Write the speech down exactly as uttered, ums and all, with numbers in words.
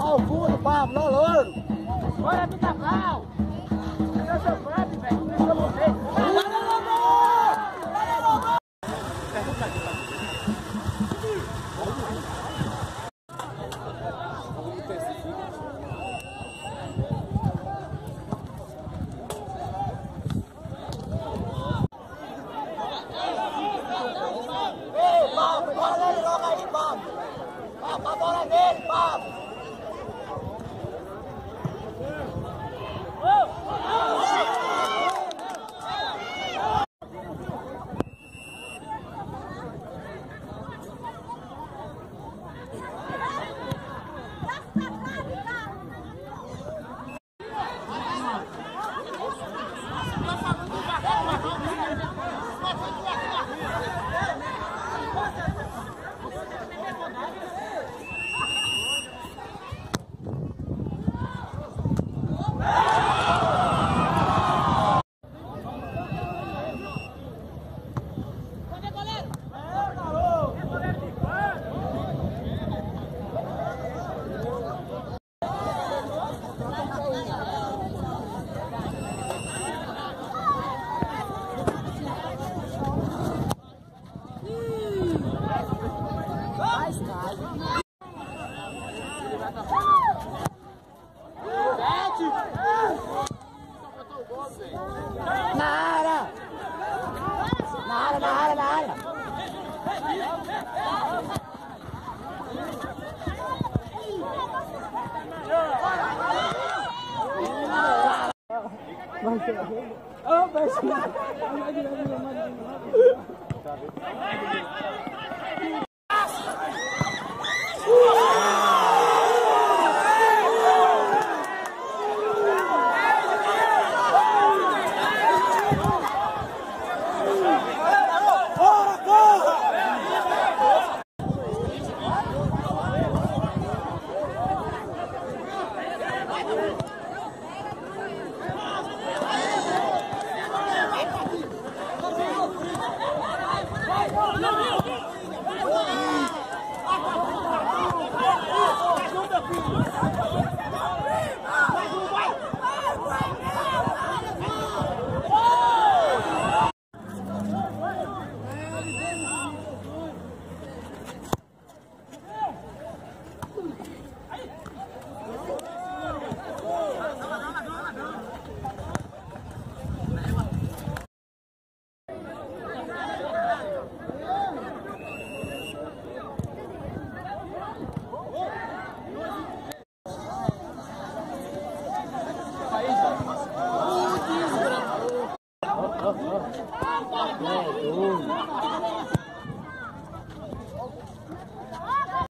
ao fundo, papo, não louro. Bora, Pitacal! Eu sou Fábio, velho. Começou a morrer. Ei, papo, bola nele logo aí, papo. Papo, a bola nele, papo. Na área! Na área, na área, na área! Vai ser. Oh, vai ser. Oh, oh, oh.